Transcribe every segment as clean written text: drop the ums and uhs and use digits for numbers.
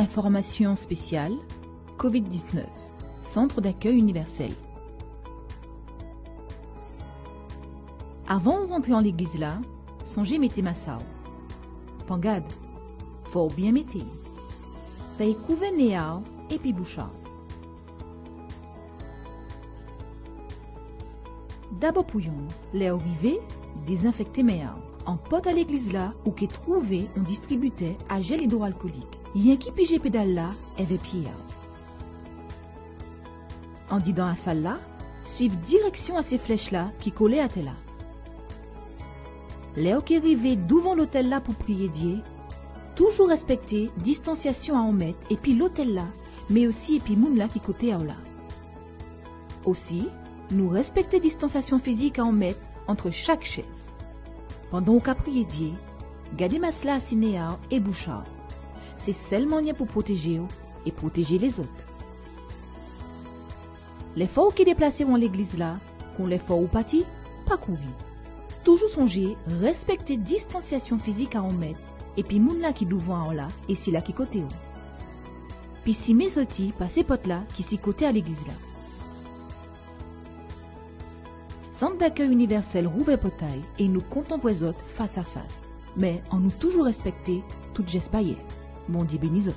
Information spéciale COVID-19, Centre d'accueil universel. Avant de rentrer en l'église là, songez mettez ma sao. Pangade, fort bien mettez. Paye couver néao et puis bouchard. D'abord pour yon, les arrivés, désinfecter méao. En pote à l'église là, ou qu'est trouvé, on distribuait à gel hydroalcoolique. Y'en qui pige pédale là, avait pied. En dit dans la salle là, suivre direction à ces flèches là qui collaient à tel là. Les qui arrivaient devant l'hôtel là pour prier Dieu, toujours respecter distanciation à 1 mètre et puis l'hôtel là, mais aussi et puis moun là qui côté à là. Aussi, nous respecter distanciation physique à 1 mètre entre chaque chaise. Pendant qu'on prier Dieu, gardez masla cinéa et bouchard. C'est seulement pour protéger et protéger les autres. Les forts qui déplaceront l'église là, qu'on les forts ou parti, pas courir. Toujours songer, respecter distanciation physique à 1 mètre, et puis moun là qui devant là, et si là qui côté haut. Puis si mes outils, pas ces potes là, qui s'y côté à l'église là. Centre d'accueil universel rouvre potaille, et nous comptons pour les autres face à face. Mais en nous toujours respecter, toute geste paillée. Mon dit bénisot.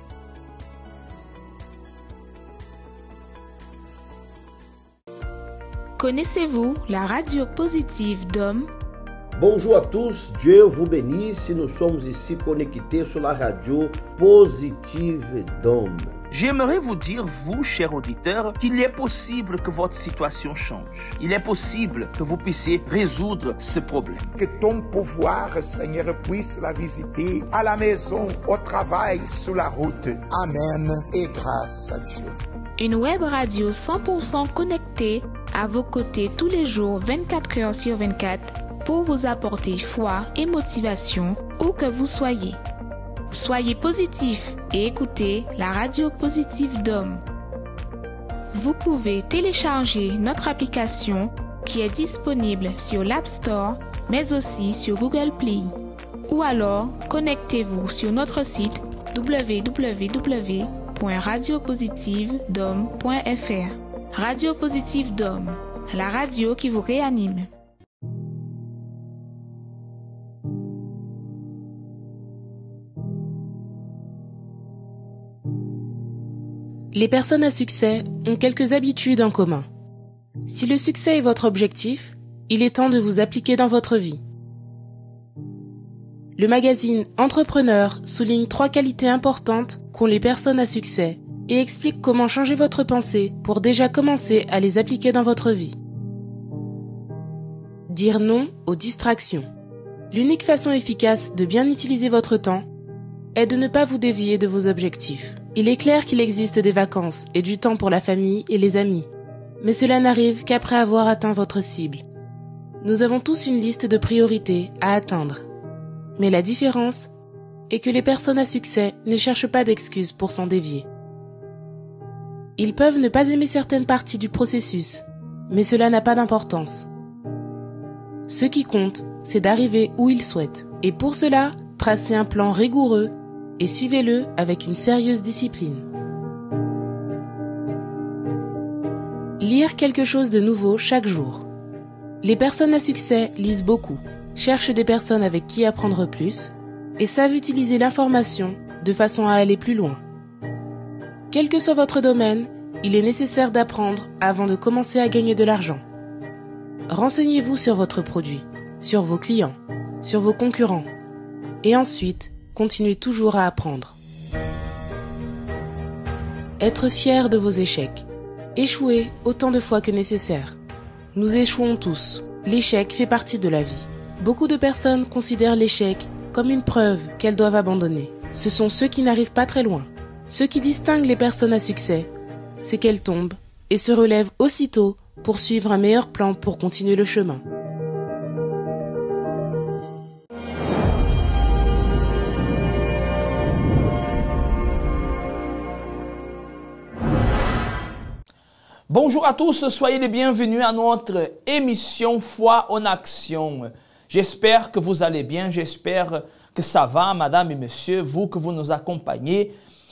Connaissez-vous la radio positive d'Homme? Bonjour à tous, Dieu vous bénisse. Nous sommes ici connectés sur la radio positive d'Homme. J'aimerais vous dire, vous, chers auditeurs, qu'il est possible que votre situation change. Il est possible que vous puissiez résoudre ce problème. Que ton pouvoir, Seigneur, puisse la visiter à la maison, au travail, sur la route. Amen et grâce à Dieu. Une web radio 100% connectée à vos côtés tous les jours, 24 heures sur 24, pour vous apporter foi et motivation où que vous soyez. Soyez positifs et écoutez la radio positive d'Homme. Vous pouvez télécharger notre application qui est disponible sur l'App Store, mais aussi sur Google Play. Ou alors, connectez-vous sur notre site www.radiopositivedhomme.fr. Radio Positive d'Homme, la radio qui vous réanime. Les personnes à succès ont quelques habitudes en commun. Si le succès est votre objectif, il est temps de vous appliquer dans votre vie. Le magazine Entrepreneur souligne 3 qualités importantes qu'ont les personnes à succès et explique comment changer votre pensée pour déjà commencer à les appliquer dans votre vie. Dire non aux distractions. L'unique façon efficace de bien utiliser votre temps est de ne pas vous dévier de vos objectifs. Il est clair qu'il existe des vacances et du temps pour la famille et les amis, mais cela n'arrive qu'après avoir atteint votre cible. Nous avons tous une liste de priorités à atteindre. Mais la différence est que les personnes à succès ne cherchent pas d'excuses pour s'en dévier. Ils peuvent ne pas aimer certaines parties du processus, mais cela n'a pas d'importance. Ce qui compte, c'est d'arriver où ils souhaitent. Et pour cela, tracez un plan rigoureux et suivez-le avec une sérieuse discipline. Lire quelque chose de nouveau chaque jour. Les personnes à succès lisent beaucoup, cherchent des personnes avec qui apprendre plus et savent utiliser l'information de façon à aller plus loin. Quel que soit votre domaine, il est nécessaire d'apprendre avant de commencer à gagner de l'argent. Renseignez-vous sur votre produit, sur vos clients, sur vos concurrents et ensuite, continuez toujours à apprendre. Être fier de vos échecs. Échouez autant de fois que nécessaire. Nous échouons tous. L'échec fait partie de la vie. Beaucoup de personnes considèrent l'échec comme une preuve qu'elles doivent abandonner. Ce sont ceux qui n'arrivent pas très loin. Ce qui distingue les personnes à succès, c'est qu'elles tombent et se relèvent aussitôt pour suivre un meilleur plan pour continuer le chemin. Bonjour à tous, soyez les bienvenus à notre émission Foi en Action. J'espère que vous allez bien, j'espère que ça va, madame et monsieur, vous que vous nous accompagnez.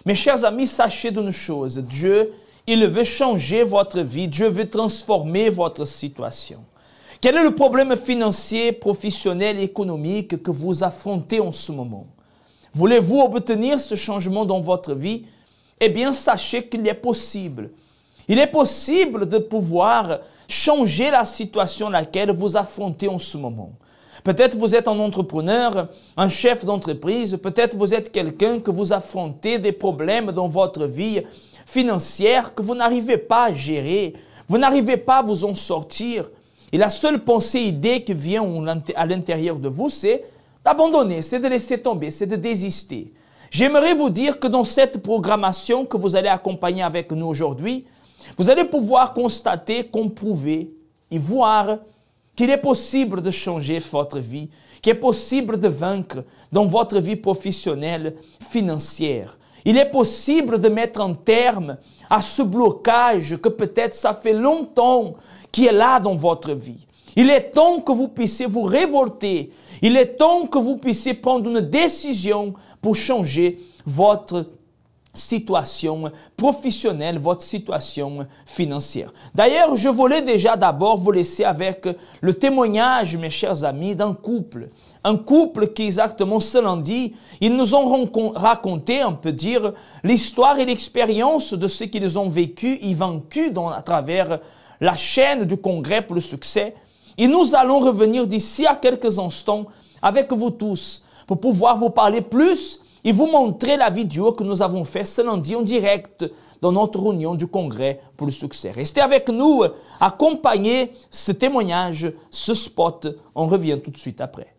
Mes chers amis, sachez d'une chose, Dieu, il veut changer votre vie, Dieu veut transformer votre situation. Quel est le problème financier, professionnel, économique que vous affrontez en ce moment? Voulez-vous obtenir ce changement dans votre vie? Eh bien, sachez qu'il est possible. Il est possible de pouvoir changer la situation à laquelle vous affrontez en ce moment. Peut-être vous êtes un entrepreneur, un chef d'entreprise, peut-être vous êtes quelqu'un que vous affrontez des problèmes dans votre vie financière que vous n'arrivez pas à gérer, vous n'arrivez pas à vous en sortir. Et la seule pensée, idée qui vient à l'intérieur de vous, c'est d'abandonner, c'est de laisser tomber, c'est de désister. J'aimerais vous dire que dans cette programmation que vous allez accompagner avec nous aujourd'hui, vous allez pouvoir constater, comprouver et voir qu'il est possible de changer votre vie, qu'il est possible de vaincre dans votre vie professionnelle, financière. Il est possible de mettre un terme à ce blocage que peut-être ça fait longtemps qui est là dans votre vie. Il est temps que vous puissiez vous révolter. Il est temps que vous puissiez prendre une décision pour changer votre situation professionnelle, votre situation financière. D'ailleurs, je voulais déjà d'abord vous laisser avec le témoignage, mes chers amis, d'un couple. Un couple qui exactement ce lundi, ils nous ont raconté, on peut dire, l'histoire et l'expérience de ce qu'ils ont vécu et vaincu à travers la chaîne du Congrès pour le succès. Et nous allons revenir d'ici à quelques instants avec vous tous pour pouvoir vous parler plus et vous montrer la vidéo que nous avons faite ce lundi en direct dans notre réunion du Congrès pour le succès. Restez avec nous, accompagnez ce témoignage, ce spot. On revient tout de suite après.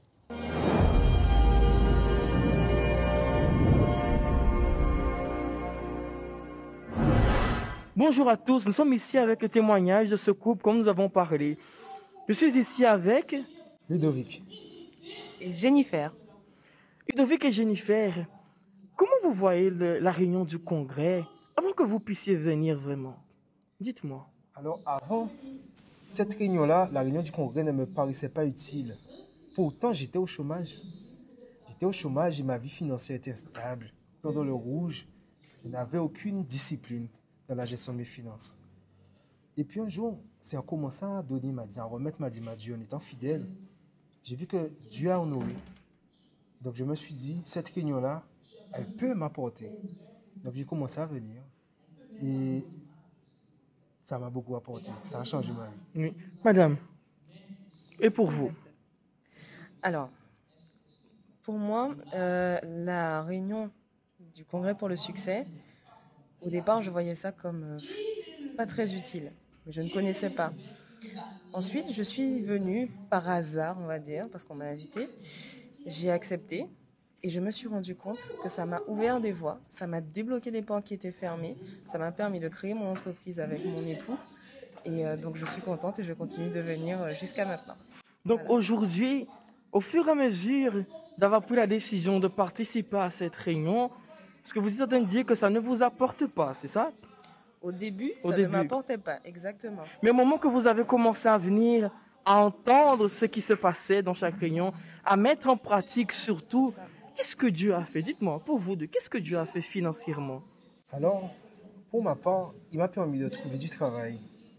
Bonjour à tous, nous sommes ici avec le témoignage de ce couple comme nous avons parlé. Je suis ici avec Ludovic et Jennifer. Ludovic et Jennifer, comment vous voyez la réunion du Congrès avant que vous puissiez venir vraiment? Dites-moi. Alors avant cette réunion-là, la réunion du Congrès ne me paraissait pas utile. Pourtant, j'étais au chômage. J'étais au chômage et ma vie financière était instable. Tant dans le rouge, je n'avais aucune discipline dans la gestion de mes finances. Et puis un jour, c'est en commençant à donner à remettre ma dîme à Dieu, en étant fidèle, j'ai vu que Dieu a honoré. Donc je me suis dit, cette réunion-là, elle peut m'apporter. Donc j'ai commencé à venir et ça m'a beaucoup apporté. Ça a changé ma vie. Oui. Madame, et pour vous? Alors, pour moi, la réunion du Congrès pour le succès, au départ, je voyais ça comme pas très utile. Mais je ne connaissais pas. Ensuite, je suis venue par hasard, on va dire, parce qu'on m'a invitée. J'ai accepté et je me suis rendu compte que ça m'a ouvert des voies, ça m'a débloqué des portes qui étaient fermées, ça m'a permis de créer mon entreprise avec mon époux. Et donc, je suis contente et je continue de venir jusqu'à maintenant. Donc voilà. Aujourd'hui, au fur et à mesure d'avoir pris la décision de participer à cette réunion, est-ce que vous êtes en train de dire que ça ne vous apporte pas, c'est ça? Au début, ça ne m'apportait pas, exactement. Mais au moment que vous avez commencé à venir, à entendre ce qui se passait dans chaque réunion, à mettre en pratique surtout, qu'est-ce que Dieu a fait? Dites-moi, pour vous deux, qu'est-ce que Dieu a fait financièrement? Alors, pour ma part, il m'a permis de trouver du travail.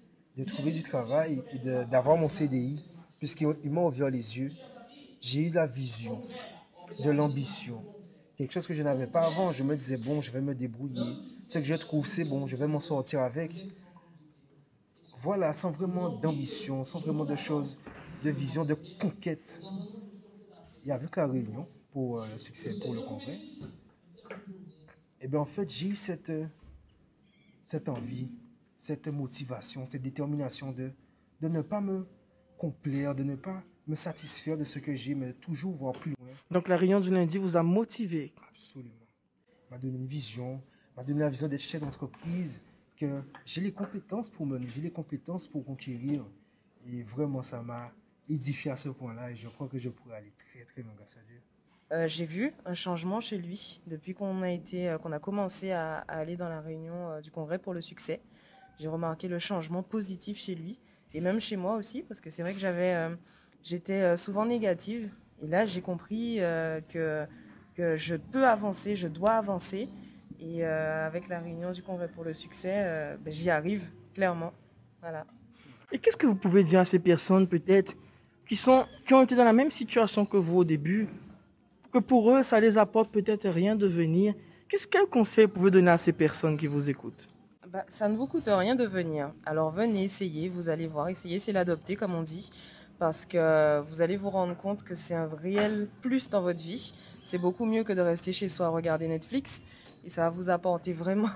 Et d'avoir mon CDI, puisqu'il m'a ouvert les yeux. J'ai eu la vision, de l'ambition. Quelque chose que je n'avais pas avant. Je me disais, bon, je vais me débrouiller. Ce que je trouve, c'est bon, je vais m'en sortir avec. Voilà, sans vraiment d'ambition, sans vraiment de choses, de vision, de conquête. Et avec la réunion pour le succès, pour le Congrès, et bien en fait, j'ai eu cette envie, cette motivation, cette détermination de ne pas me complaire, de ne pas me satisfaire de ce que j'ai, mais toujours voir plus loin. Donc la réunion du lundi vous a motivé? Absolument. M'a donné une vision, m'a donné la vision d'être chef d'entreprise, que j'ai les compétences pour mener, j'ai les compétences pour conquérir. Et vraiment, ça m'a édifié à ce point-là et je crois que je pourrais aller très, très loin grâce à Dieu. J'ai vu un changement chez lui depuis qu'on a commencé à aller dans la réunion du Congrès pour le succès. J'ai remarqué le changement positif chez lui et même chez moi aussi, parce que c'est vrai que j'étais souvent négative. Et là, j'ai compris que je peux avancer, je dois avancer. Et avec la réunion du Congrès pour le succès, j'y arrive, clairement. Voilà. Et qu'est-ce que vous pouvez dire à ces personnes peut-être qui ont été dans la même situation que vous au début, que pour eux, ça les apporte peut-être rien de venir? Quel conseil pouvez-vous donner à ces personnes qui vous écoutent? Ça ne vous coûte rien de venir. Alors venez, essayez, vous allez voir. Essayez, c'est l'adopter, comme on dit. Parce que vous allez vous rendre compte que c'est un réel plus dans votre vie. C'est beaucoup mieux que de rester chez soi à regarder Netflix. Et ça va vous apporter vraiment,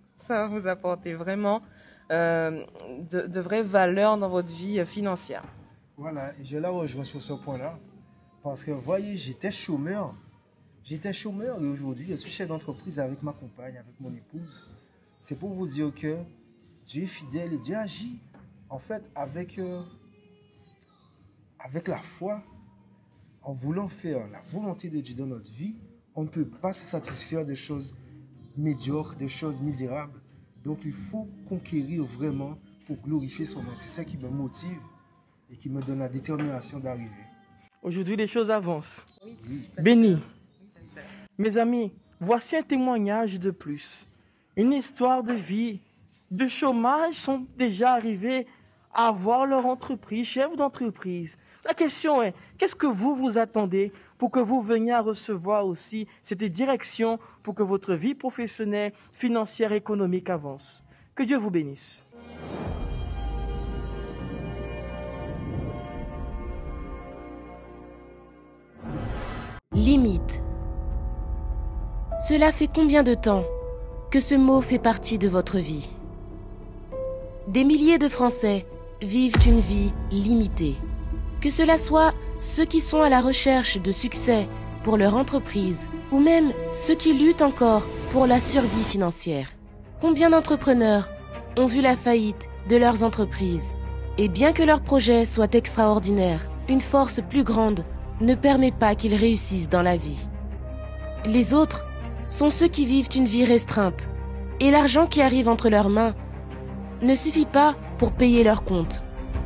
de vraies valeurs dans votre vie financière. Voilà, et je la rejoins sur ce point-là. Parce que, voyez, j'étais chômeur. Et aujourd'hui, je suis chef d'entreprise avec ma compagne, avec mon épouse. C'est pour vous dire que Dieu est fidèle et Dieu agit. En fait, avec la foi, en voulant faire la volonté de Dieu dans notre vie, on ne peut pas se satisfaire de choses médiocres, de choses misérables. Donc, il faut conquérir vraiment pour glorifier son nom. C'est ça qui me motive et qui me donne la détermination d'arriver. Aujourd'hui, les choses avancent. Oui. Béni. Mes amis, voici un témoignage de plus. Une histoire de vie. De chômage sont déjà arrivés à avoir leur entreprise, chef d'entreprise. La question est, qu'est-ce que vous attendez pour que vous veniez à recevoir aussi cette direction pour que votre vie professionnelle, financière, économique avance? Que Dieu vous bénisse. Limite. Cela fait combien de temps que ce mot fait partie de votre vie? Des milliers de Français vivent une vie limitée. Que cela soit ceux qui sont à la recherche de succès pour leur entreprise ou même ceux qui luttent encore pour la survie financière. Combien d'entrepreneurs ont vu la faillite de leurs entreprises? Et bien que leur projet soit extraordinaire, une force plus grande ne permet pas qu'ils réussissent dans la vie. Les autres sont ceux qui vivent une vie restreinte et l'argent qui arrive entre leurs mains ne suffit pas pour payer leurs comptes.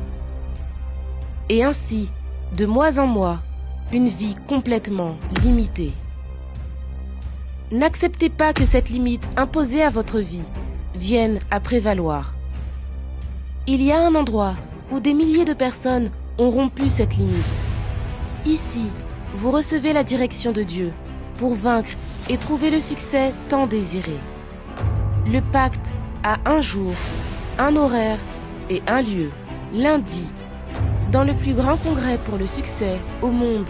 Et ainsi, de mois en mois, une vie complètement limitée. N'acceptez pas que cette limite imposée à votre vie vienne à prévaloir. Il y a un endroit où des milliers de personnes ont rompu cette limite. Ici, vous recevez la direction de Dieu pour vaincre et trouver le succès tant désiré. Le pacte a un jour, un horaire et un lieu, lundi, dans le plus grand congrès pour le succès au monde.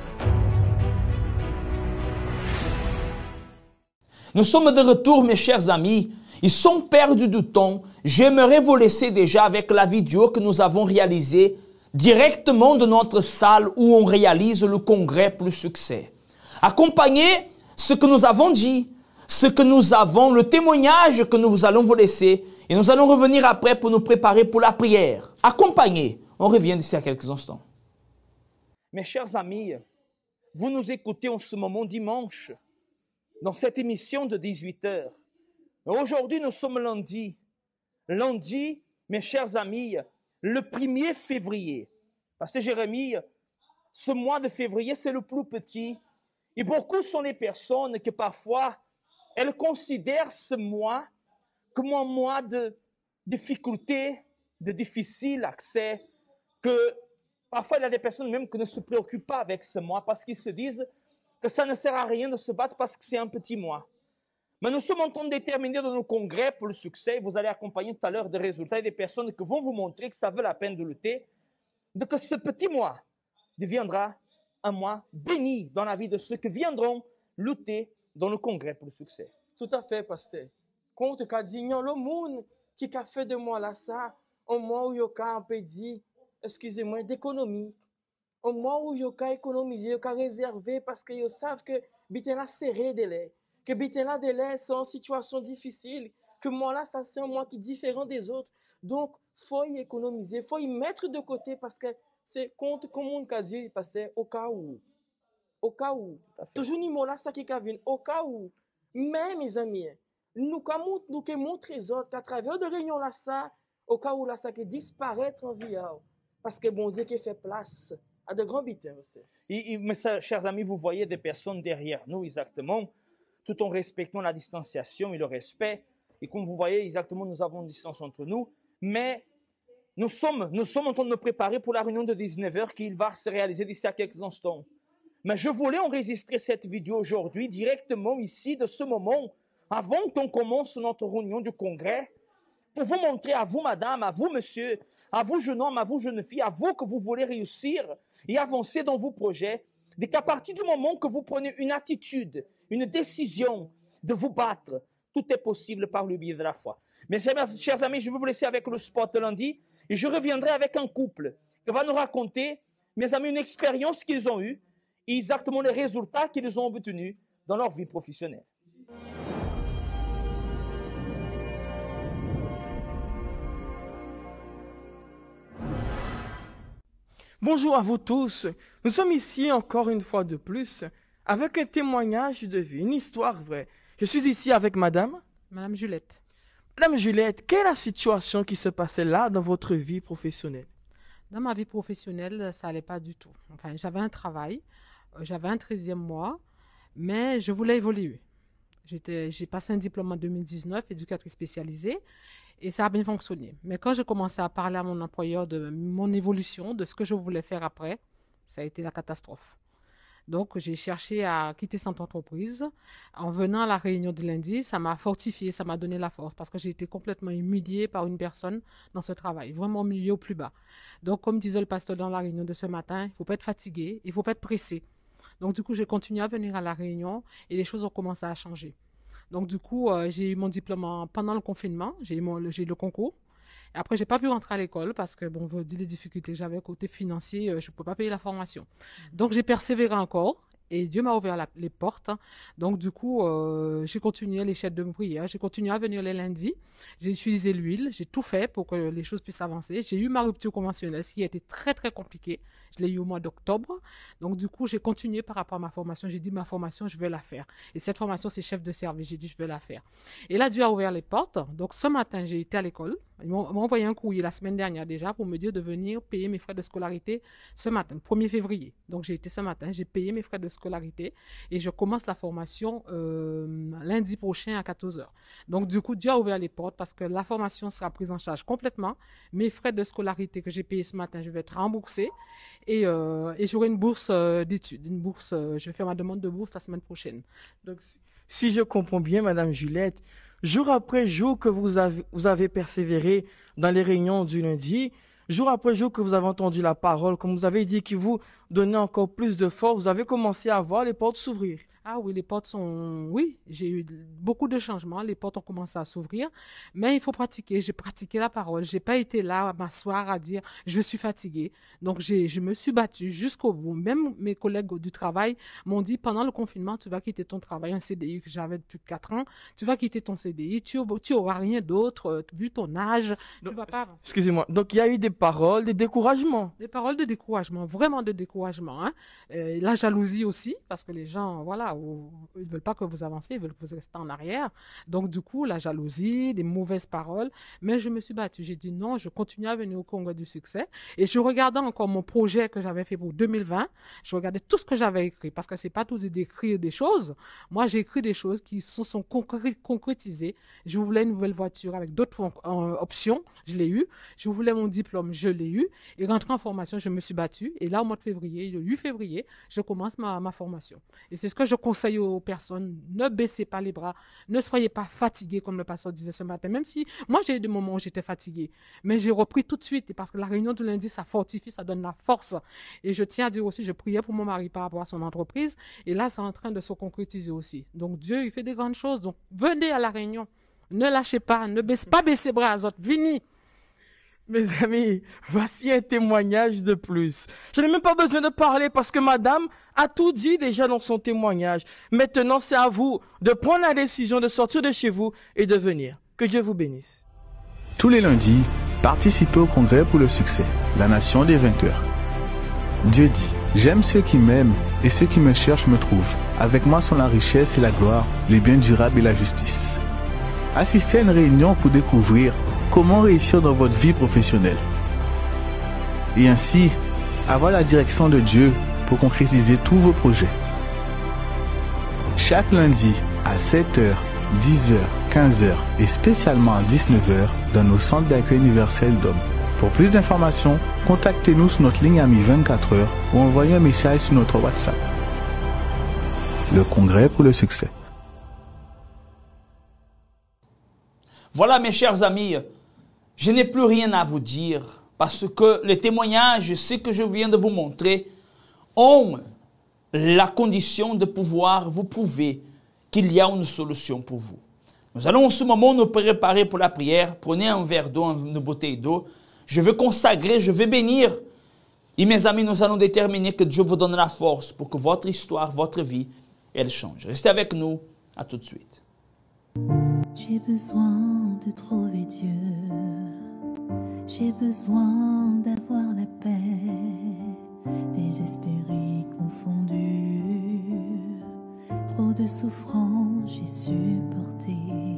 Nous sommes de retour, mes chers amis. Ils sont perdus du temps. J'aimerais vous laisser déjà avec la vidéo que nous avons réalisée directement de notre salle où on réalise le congrès pour le succès. Accompagnez ce que nous avons dit, ce que nous avons, le témoignage que nous allons vous laisser. Et nous allons revenir après pour nous préparer pour la prière. Accompagnez. On revient d'ici à quelques instants. Mes chers amis, vous nous écoutez en ce moment dimanche, dans cette émission de 18h. Aujourd'hui, nous sommes lundi. Lundi, mes chers amis, le 1er février. Parce que Jérémie, ce mois de février, c'est le plus petit. Et beaucoup sont les personnes que parfois, elles considèrent ce mois comme un mois de difficulté, de difficile accès, que parfois il y a des personnes même qui ne se préoccupent pas avec ce mois parce qu'ils se disent que ça ne sert à rien de se battre parce que c'est un petit mois. Mais nous sommes en train de déterminer dans nos congrès pour le succès, vous allez accompagner tout à l'heure des résultats et des personnes qui vont vous montrer que ça vaut la peine de lutter, de que ce petit mois deviendra un mois béni dans la vie de ceux qui viendront lutter dans le congrès pour le succès. Tout à fait, pasteur. Compte qu'a dit, le monde qui a fait de moi là ça, au moment où il y a un peu dit, excusez-moi, d'économie. Au moment où il y a économisé, il y a réservé parce qu'ils savent que bitena serré de lait, que bitena de lait sont en situation difficile, que moi là, ça c'est un mois qui est différent des autres. Donc, faut y économiser, faut y mettre de côté parce que c'est compte comme on a dit, parce que au cas où. Au cas où. Toujours ni là, ça qui vient, au cas où. Mais, mes amis, nous que montrer les autres qu'à travers de réunions là, ça, au cas où là, ça qui disparaître en vie. Parce que bon Dieu qui fait place à de grands bitins aussi. Mais ça, chers amis, vous voyez des personnes derrière nous, exactement. tout en respectant la distanciation et le respect. Et comme vous voyez, exactement, nous avons une distance entre nous. Mais nous sommes en train de nous préparer pour la réunion de 19h qui va se réaliser d'ici à quelques instants. Mais je voulais enregistrer cette vidéo aujourd'hui, directement ici, de ce moment, avant qu'on commence notre réunion du congrès, pour vous montrer à vous, madame, à vous, monsieur, à vous, jeune homme, à vous, jeune fille, à vous que vous voulez réussir et avancer dans vos projets, dès qu'à partir du moment que vous prenez une attitude, une décision de vous battre, tout est possible par le biais de la foi. Mes chers amis, je vais vous laisser avec le spot de lundi et je reviendrai avec un couple qui va nous raconter, mes amis, une expérience qu'ils ont eue et exactement les résultats qu'ils ont obtenus dans leur vie professionnelle. Bonjour à vous tous. Nous sommes ici encore une fois de plus avec un témoignage de vie, une histoire vraie. Je suis ici avec Madame Juliette. Madame Juliette, quelle est la situation qui se passait là dans votre vie professionnelle? Dans ma vie professionnelle, ça n'allait pas du tout. Enfin, j'avais un travail, j'avais un 13e mois, mais je voulais évoluer. J'ai passé un diplôme en 2019, éducatrice spécialisée, et ça a bien fonctionné. Mais quand j'ai commencé à parler à mon employeur de mon évolution, de ce que je voulais faire après, ça a été la catastrophe. Donc, j'ai cherché à quitter cette entreprise. En venant à la réunion de lundi, ça m'a fortifié, ça m'a donné la force parce que j'ai été complètement humiliée par une personne dans ce travail, vraiment humiliée au plus bas. Donc, comme disait le pasteur dans la réunion de ce matin, il ne faut pas être fatigué, il ne faut pas être pressé. Donc, du coup, j'ai continué à venir à la réunion et les choses ont commencé à changer. Donc, du coup, j'ai eu mon diplôme pendant le confinement, j'ai eu le concours. Après, j'ai pas pu rentrer à l'école parce que, bon, vous dites les difficultés que j'avais côté financier, je ne peux pas payer la formation. Donc, j'ai persévéré encore et Dieu m'a ouvert les portes. Donc, du coup, j'ai continué les chaînes de prière, j'ai continué à venir les lundis, j'ai utilisé l'huile, j'ai tout fait pour que les choses puissent avancer. J'ai eu ma rupture conventionnelle, ce qui a été très, très compliqué. Je l'ai eu au mois d'octobre. Donc, du coup, j'ai continué par rapport à ma formation. J'ai dit, ma formation, je vais la faire. Et cette formation, c'est chef de service. J'ai dit, je vais la faire. Et là, Dieu a ouvert les portes. Donc, ce matin, j'ai été à l'école. Ils m'ont envoyé un courrier la semaine dernière déjà pour me dire de venir payer mes frais de scolarité ce matin, 1er février. Donc, j'ai été ce matin, j'ai payé mes frais de scolarité et je commence la formation lundi prochain à 14h. Donc, du coup, Dieu a ouvert les portes parce que la formation sera prise en charge complètement. Mes frais de scolarité que j'ai payés ce matin, je vais être remboursée et j'aurai une bourse d'études. Une bourse, je vais faire ma demande de bourse la semaine prochaine. Donc, si je comprends bien, Madame Juliette, jour après jour que vous avez persévéré dans les réunions du lundi, jour après jour que vous avez entendu la parole, comme vous avez dit qui vous donnait encore plus de force, vous avez commencé à voir les portes s'ouvrir. Ah oui, les portes sont... Oui, j'ai eu beaucoup de changements. Les portes ont commencé à s'ouvrir. Mais il faut pratiquer. J'ai pratiqué la parole. J'ai pas été là à m'asseoir à dire « je suis fatiguée ». Donc, je me suis battue jusqu'au bout. Même mes collègues du travail m'ont dit « pendant le confinement, tu vas quitter ton travail, un CDI que j'avais depuis 4 ans. Tu vas quitter ton CDI. Tu auras rien d'autre, vu ton âge. Donc, tu vas pas avancer. » Excusez-moi. Donc, il y a eu des paroles, des découragements. Des paroles de découragement, vraiment de découragement. Hein. La jalousie aussi, parce que les gens, voilà, ils ne veulent pas que vous avancez, ils veulent que vous restez en arrière. Donc, du coup, la jalousie, des mauvaises paroles. Mais je me suis battue. J'ai dit non, je continue à venir au Congrès du succès. Et je regardais encore mon projet que j'avais fait pour 2020. Je regardais tout ce que j'avais écrit parce que c'est pas tout d'écrire des choses. Moi, j'ai écrit des choses qui se sont concrétisées. Je voulais une nouvelle voiture avec d'autres options. Je l'ai eu. Je voulais mon diplôme. Je l'ai eu. Et rentré en formation, je me suis battue. Et là, au mois de février, le 8 février, je commence ma formation. Et c'est ce que je conseille aux personnes. Ne baissez pas les bras. Ne soyez pas fatigués, comme le pasteur disait ce matin. Même si, moi, j'ai eu des moments où j'étais fatiguée. Mais j'ai repris tout de suite. Et parce que la réunion de lundi, ça fortifie, ça donne la force. Et je tiens à dire aussi, je priais pour mon mari par rapport à son entreprise. Et là, c'est en train de se concrétiser aussi. Donc, Dieu, il fait des grandes choses. Donc, venez à la réunion. Ne lâchez pas. Ne baissez pas baisser les bras à autres. Venez. Mes amis, voici un témoignage de plus. Je n'ai même pas besoin de parler parce que madame a tout dit déjà dans son témoignage. Maintenant, c'est à vous de prendre la décision de sortir de chez vous et de venir. Que Dieu vous bénisse. Tous les lundis, participez au Congrès pour le succès, la nation des vainqueurs. Dieu dit, j'aime ceux qui m'aiment et ceux qui me cherchent me trouvent. Avec moi sont la richesse et la gloire, les biens durables et la justice. Assistez à une réunion pour découvrir comment réussir dans votre vie professionnelle. Et ainsi, avoir la direction de Dieu pour concrétiser tous vos projets. Chaque lundi, à 7h, 10h, 15h et spécialement à 19h dans nos centres d'accueil universel d'hommes. Pour plus d'informations, contactez-nous sur notre ligne Ami 24h ou envoyez un message sur notre WhatsApp. Le Congrès pour le succès. Voilà mes chers amis, je n'ai plus rien à vous dire parce que les témoignages, ce que je viens de vous montrer, ont la condition de pouvoir vous prouver qu'il y a une solution pour vous. Nous allons en ce moment nous préparer pour la prière. Prenez un verre d'eau, une bouteille d'eau. Je vais consacrer, je vais bénir. Et mes amis, nous allons déterminer que Dieu vous donne la force pour que votre histoire, votre vie, elle change. Restez avec nous. À tout de suite. J'ai besoin de trouver Dieu. J'ai besoin d'avoir la paix. Désespéré, confondu. Trop de souffrance j'ai supporté.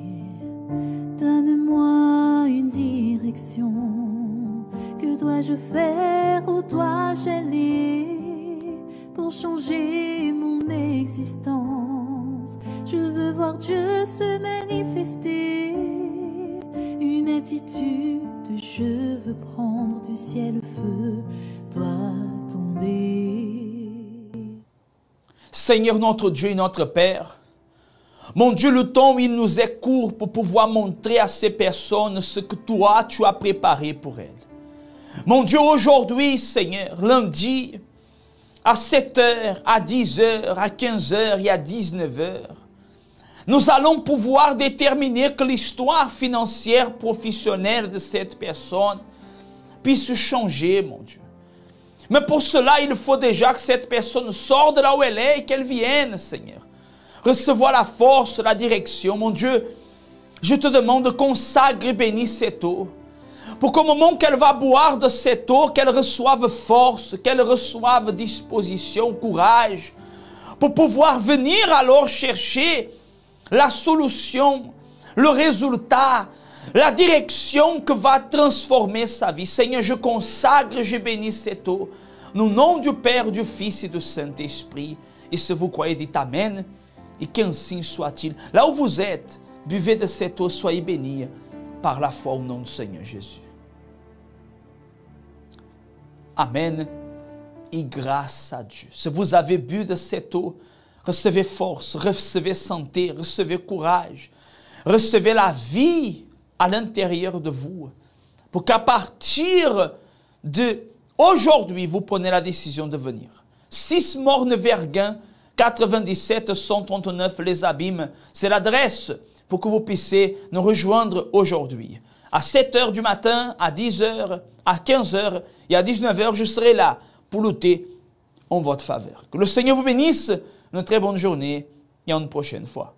Donne-moi une direction. Que dois-je faire, où dois-je aller pour changer mon existence? Je veux voir Dieu se manifester. Une attitude, je veux prendre du ciel, le feu doit tomber. Seigneur notre Dieu et notre Père, mon Dieu, le temps il nous est court pour pouvoir montrer à ces personnes ce que toi tu as préparé pour elles. Mon Dieu, aujourd'hui, Seigneur, lundi, à 7h, à 10h, à 15h et à 19h, nous allons pouvoir déterminer que l'histoire financière professionnelle de cette personne puisse changer, mon Dieu. Mais pour cela, il faut déjà que cette personne sorte de là où elle est et qu'elle vienne, Seigneur, recevoir la force, la direction. Mon Dieu, je te demande de consacrer et bénir cette eau, pour qu'au moment qu'elle va boire de cette eau, qu'elle reçoive force, qu'elle reçoive disposition, courage, pour pouvoir venir alors chercher la solution, le résultat, la direction que va transformer sa vie. Seigneur, je consacre, je bénis cette eau, au nom du Père, du Fils et du Saint-Esprit. Et si vous croyez, dites Amen, et qu'ainsi soit-il. Là où vous êtes, buvez de cette eau, soyez bénis par la foi au nom du Seigneur Jésus. Amen et grâce à Dieu. Si vous avez bu de cette eau, recevez force, recevez santé, recevez courage, recevez la vie à l'intérieur de vous, pour qu'à partir de aujourd'hui, vous prenez la décision de venir. 6 Morne-Verguin, 97 139 Les Abîmes, c'est l'adresse pour que vous puissiez nous rejoindre aujourd'hui. À 7h du matin, à 10h, à 15h et à 19h, je serai là pour lutter en votre faveur. Que le Seigneur vous bénisse, une très bonne journée et à une prochaine fois.